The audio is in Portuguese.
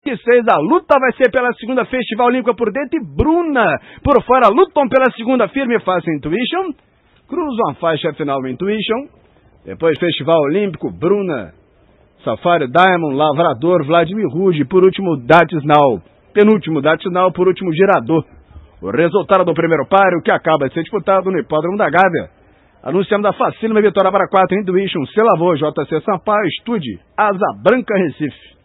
26, a luta vai ser pela segunda Festival Olímpica por dentro e Bruna por fora lutam pela segunda firme e fácil Intuition, cruzam a faixa final do Intuition, depois Festival Olímpico, Bruna, Safari Diamond, Lavrador, Vladimir Rude, por último Datisnau, penúltimo Datisnau, por último Girador. O resultado do primeiro páreo que acaba de ser disputado no Hipódromo da Gávea. Anunciamos a facílima vitória para 4 Intuition, Celavô, JC Sampaio, Estude, Asa Branca Recife.